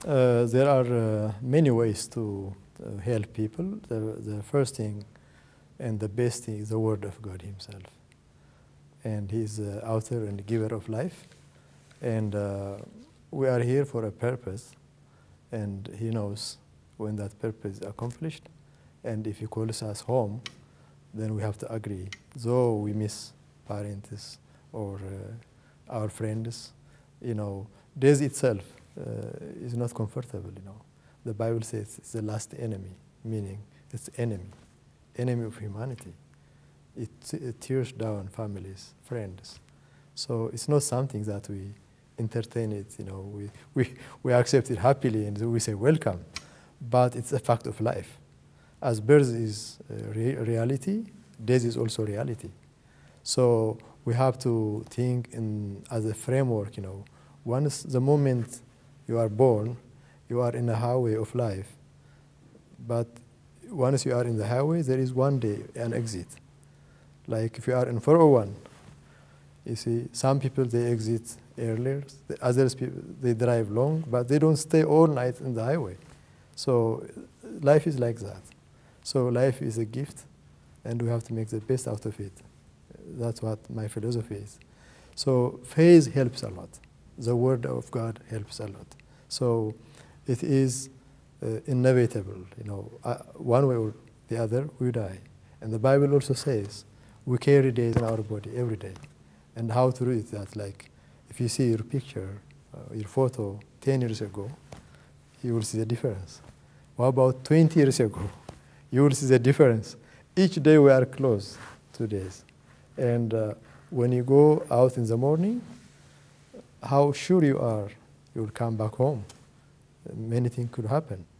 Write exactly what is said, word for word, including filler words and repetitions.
Uh, there are uh, many ways to uh, help people. The, the first thing and the best thing is the Word of God Himself. And He's the author and giver of life. And uh, we are here for a purpose. And He knows when that purpose is accomplished. And if He calls us home, then we have to agree. Though we miss parents or uh, our friends, you know, death itself uh, is not comfortable, you know. The Bible says it's the last enemy, meaning it's enemy, enemy of humanity. It, it tears down families, friends. So it's not something that we entertain it, you know, we, we, we accept it happily and we say welcome, but it's a fact of life. As birth is uh, re reality, death is also reality. So we have to think in, as a framework, you know, once the moment you are born, you are in the highway of life. But once you are in the highway, there is one day an exit. Like if you are in four oh one, you see, some people, they exit earlier. The others, people, they drive long, but they don't stay all night in the highway. So life is like that. So life is a gift, and we have to make the best out of it. That's what my philosophy is. So faith helps a lot. The Word of God helps a lot. So it is uh, inevitable, you know, uh, one way or the other, we die. And the Bible also says we carry days in our body every day. And how to read that, like, if you see your picture, uh, your photo ten years ago, you will see the difference. What about twenty years ago? You will see the difference. Each day we are close to days. And uh, when you go out in the morning, how sure you are you will come back home. Many things could happen.